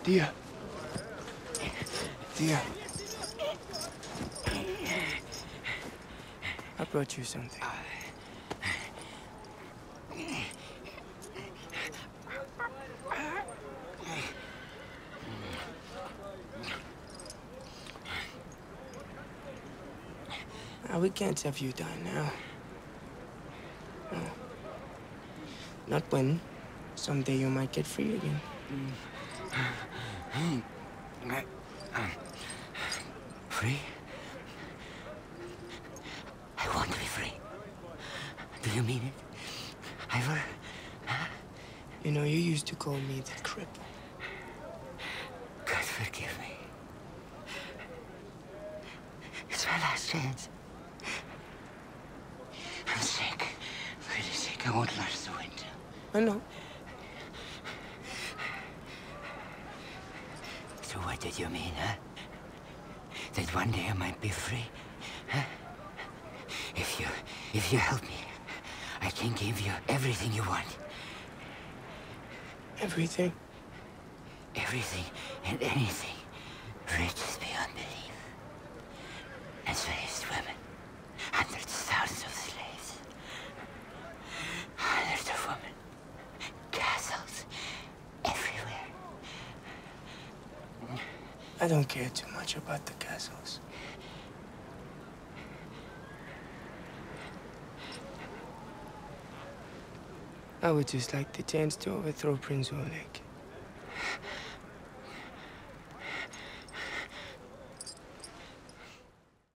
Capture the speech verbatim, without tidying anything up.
Dia. Dia. I brought you something. Uh, we can't have you die now. No. Not when. Someday you might get free again. Free? I want to be free. Do you mean it? Ivor? Huh? You know, you used to call me the cripple. God forgive me. It's my last chance. I'm sick. Really sick. I won't last the winter. I know. So what did you mean, huh? That one day I might be free, huh? If you, if you help me, I can give you everything you want. Everything? Everything and anything. Riches beyond belief. Enslaved women. Hundreds of thousands of slaves. Hundreds of women. Castles. Everywhere. I don't care too much about the castles. I would just like the chance to overthrow Prince Oleg.